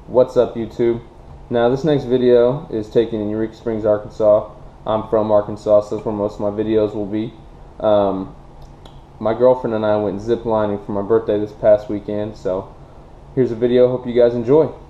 What's up, YouTube? Now this next video is taken in Eureka Springs, Arkansas. I'm from Arkansas, so that's where most of my videos will be. My girlfriend and I went zip lining for my birthday this past weekend, so here's a video. Hope you guys enjoy.